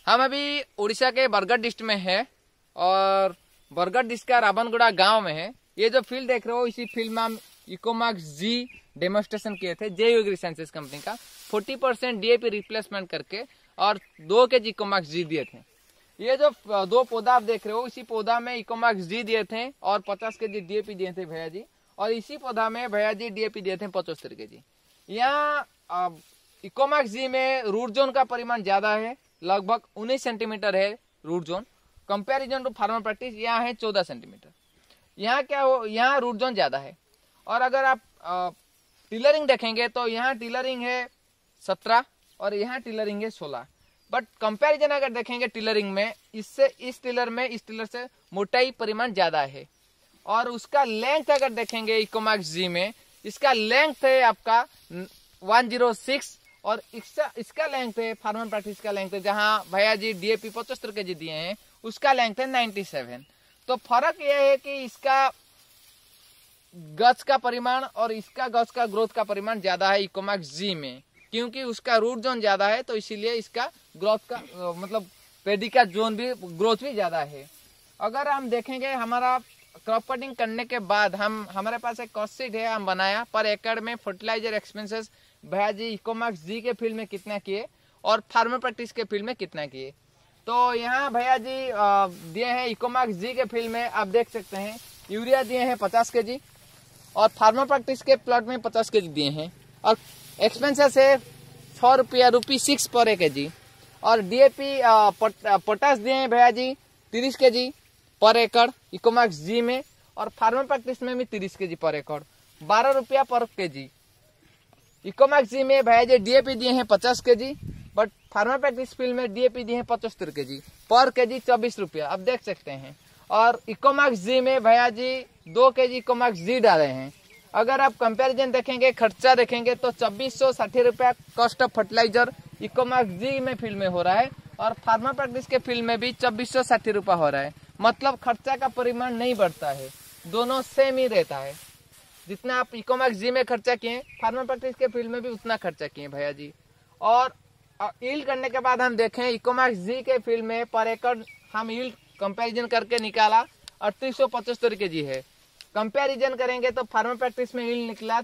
हम अभी उड़ीसा के बरगढ़ डिस्ट्रिक्ट में है और बरगढ़ डिस्ट्रिक्ट का रावणगुड़ा गांव में है। ये जो फील्ड देख रहे हो इसी फील्ड में हम इकोमैक्स-G डेमोन्स्ट्रेशन किए थे जय एग्रीसाइंसेस कंपनी का 40% डीएपी रिप्लेसमेंट करके और 2 kg इकोमैक्स-G दिए थे। ये जो 2 पौधा आप देख रहे हो इसी पौधा में इकोमैक्स-G दिए थे और 50 kg डीएपी दिए थे भैया जी, और इसी पौधा में भैया जी डीएपी दिए थे 75 kg। यहाँ इकोमैक्स-G में रूट जोन का परिमाण ज्यादा है, लगभग 19 सेंटीमीटर है root zone. Comparison to farmer practice यहाँ है 14 सेंटीमीटर। यहाँ क्या हो, यहाँ रूट जोन ज्यादा है। और अगर आप टिलरिंग देखेंगे तो यहाँ टिलरिंग है 17 और यहाँ टिलरिंग है 16। बट कंपैरिजन अगर देखेंगे टिलरिंग में इससे इस टिलर से मोटाई परिमाण ज्यादा है। और उसका लेंथ अगर देखेंगे इकोमैक्स-G में इसका लेंथ है आपका 106 और इसका लेंथ है फार्मर प्रैक्टिस का लेंथ है, जहाँ भैया जी डीएपी 75 kg दिए हैं उसका लेंथ है 97। तो फर्क यह है कि इसका गज का परिमाण और इसका गज का ग्रोथ का परिमाण ज्यादा है इकोमैक्स-G में, क्योंकि उसका रूट जोन ज्यादा है तो इसीलिए इसका ग्रोथ का मतलब पेडी का जोन भी ग्रोथ भी ज्यादा है। अगर हम देखेंगे हमारा क्रॉप कटिंग करने के बाद हमारे पास एक कॉस्ट शीट है, हम बनाया पर एकड़ में फर्टिलाइजर एक्सपेंसेस भैया जी इकोमैक्स-G के फील्ड में कितना किए और फार्मर प्रैक्टिस के फील्ड में कितना किए। तो यहाँ भैया जी दिए हैं इकोमैक्स-G के फील्ड में आप देख सकते हैं यूरिया दिए हैं 50 kg और फार्मर प्रैक्टिस के प्लॉट में 50 kg दिए हैं और एक्सपेंसेस है ₹6 पर kg। और डीएपी पोटास दिए हैं भैया जी 30 kg पर एकड़ इकोमैक्स-G में और फार्मर प्रैक्टिस में भी 30 kg पर एकड़ ₹12 पर kg। इकोमैक्स-G में भैया जी डीएपी दिए हैं 50 kg but farmer practice field में डीएपी दिए हैं 75 kg पर kg ₹24 आप देख सकते हैं। और इकोमैक्स-G में भैया जी 2 kg इकोमैक्स-G डाले हैं। अगर आप कंपैरिजन देखेंगे खर्चा देखेंगे तो ₹2460 कॉस्ट ऑफ फर्टिलाइजर इकोमैक्स-G में फील्ड में हो रहा है और फार्मर प्रैक्टिस के फील्ड में भी ₹2460 हो रहा है। मतलब खर्चा का परिमाण नहीं बढ़ता है, दोनों सेम ही रहता है। जितना आप इकोमैक्स-G में खर्चा किए फार्मर प्रैक्टिस के फील्ड में भी उतना खर्चा किए भैया जी। और यील्ड करने के बाद हम देखें इकोमैक्स-G के फील्ड में पर एकड़ हम यील्ड कंपैरिजन करके निकाला 3875 kg है। कंपैरिजन करेंगे तो फार्मर प्रैक्टिस में यील्ड निकला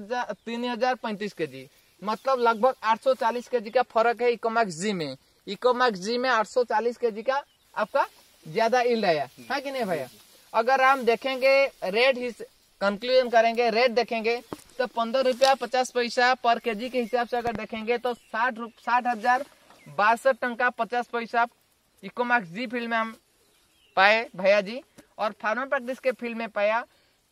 3035 kg, मतलब लगभग 840 kg का फर्क है इकोमैक्स-G में। इकोमैक्स-G में 840 kg का आपका ज्यादा यील्ड आया है कि नहीं भैया। अगर हम देखेंगे रेट कंक्लूजन करेंगे रेट देखेंगे तो ₹15.50 पर kg के हिसाब से अगर देखेंगे तो 60,062 टन का 50 पैसा इकोमैक्स-G फील्ड में हम पाए भैया जी और फार्मर प्रैक्टिस के फील्ड में पाया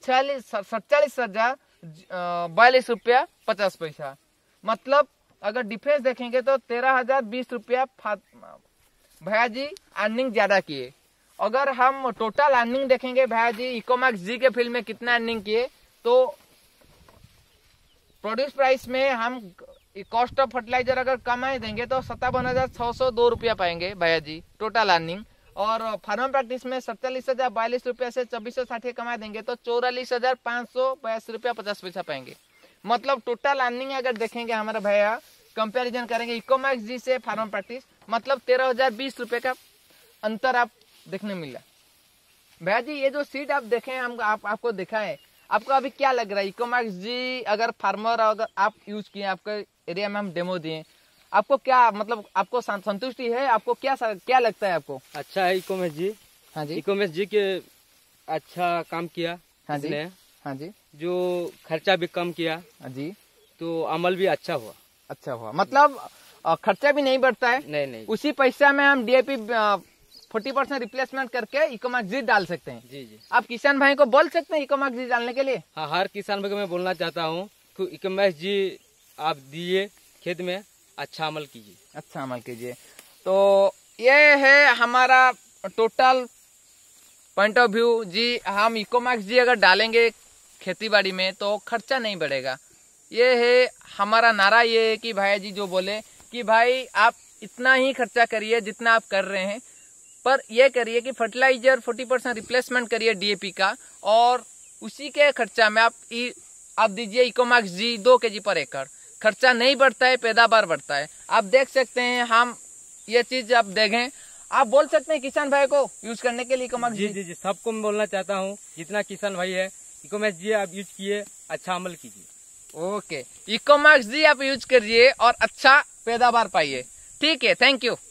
47,042 50 पैसा। मतलब अगर डिफरेंस देखेंगे तो 13,020 भैया जी अर्निंग ज्यादा किए। अगर हम टोटल अर्निंग देखेंगे भैया जी इकोमैक्स-G के फील्ड में कितना अर्निंग किए तो प्रोड्यूस प्राइस में हम कॉस्ट ऑफ फर्टिलाइजर अगर कमाए देंगे तो 57,602 पाएंगे भैया जी टोटल अर्निंग। और फार्मर प्रैक्टिस में 47,042 से 2460 कमा देंगे तो 44,582 50 पैसा पाएंगे। मतलब टोटल अर्निंग अगर देखेंगे हमारा भैया कंपैरिजन करेंगे इकोमैक्स-G से फार्मर प्रैक्टिस मतलब 13,020 का अंतर आप देखने मिला भैया जी। ये जो सीट आप देखें हम आपको दिखाएं, आपको अभी क्या लग रहा है इकोमैक्स-G अगर फार्मर अगर आप यूज किए आपके एरिया में हम डेमो दिए आपको क्या मतलब आपको संतुष्टि है, आपको क्या लगता है आपको? अच्छा है इकोमैक्स-G। हाँ जी इकोमैक्स-G के अच्छा काम किया। हाँ जी हाँ जी जो खर्चा भी कम किया। हाँ जी तो अमल भी अच्छा हुआ मतलब खर्चा भी नहीं बढ़ता है। नहीं उसी पैसा में हम डीएपी 40% रिप्लेसमेंट करके इकोमैक्स-G डाल सकते हैं। जी। आप किसान भाई को बोल सकते हैं इकोमैक्स-G डालने के लिए? हाँ, हर किसान भाई को मैं बोलना चाहता हूँ कि इकोमैक्स-G आप दिए खेत में अच्छा अमल कीजिए। तो ये है हमारा टोटल पॉइंट ऑफ व्यू जी। हम इकोमैक्स-G अगर डालेंगे खेती बाड़ी में तो खर्चा नहीं बढ़ेगा। ये है हमारा नारा, ये है कि भाई जी जो बोले कि भाई आप इतना ही खर्चा करिए जितना आप कर रहे हैं, पर यह करिए कि फर्टिलाइजर 40% रिप्लेसमेंट करिए डीएपी का और उसी के खर्चा में आप दीजिए इकोमैक्स-G 2 kg पर एकड़। खर्चा नहीं बढ़ता है, पैदावार बढ़ता है। आप देख सकते हैं हम ये चीज आप देखें, आप बोल सकते हैं किसान भाई को यूज करने के लिए इकोमैक्स जी जी जी, सबको मैं बोलना चाहता हूँ, जितना किसान भाई है इकोमैक्स-G आप यूज किए, अच्छा अमल कीजिए। ओके, इकोमैक्स-G आप यूज करिए और अच्छा पैदावार पाइए। ठीक है, थैंक यू।